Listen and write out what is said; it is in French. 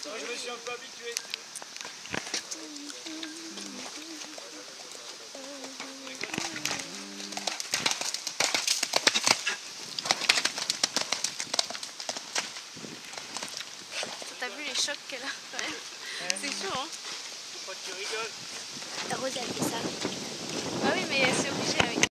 Moi, je me suis un peu habitué. T'as vu les chocs qu'elle a? C'est chaud, hein? Pourquoi tu rigoles? Rose a fait ça. Ah oui, mais c'est obligé avec.